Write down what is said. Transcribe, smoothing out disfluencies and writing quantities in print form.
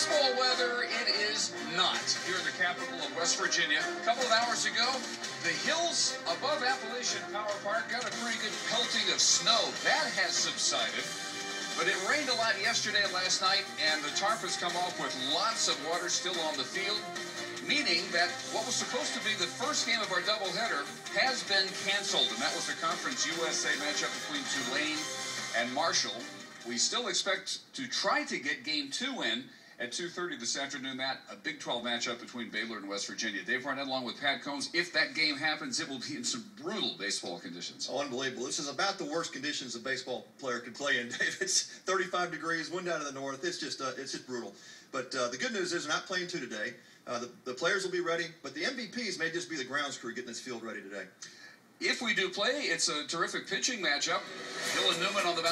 Baseball weather, it is not here in the capital of West Virginia. A couple of hours ago, the hills above Appalachian Power Park got a pretty good pelting of snow. That has subsided, but it rained a lot yesterday and last night, and the tarp has come off with lots of water still on the field, meaning that what was supposed to be the first game of our doubleheader has been canceled, and that was the Conference USA matchup between Tulane and Marshall. We still expect to try to get Game 2 in at 2:30 this afternoon. That a Big 12 matchup between Baylor and West Virginia. Dave Barnett along with Pat Combs. If that game happens, it will be in some brutal baseball conditions. Oh, unbelievable. This is about the worst conditions a baseball player could play in, Dave. It's 35 degrees, wind out of the north. It's just brutal. But the good news is they're not playing 2 today. The players will be ready, but the MVPs may just be the grounds crew getting this field ready today. If we do play, it's a terrific pitching matchup. Hill and Newman on the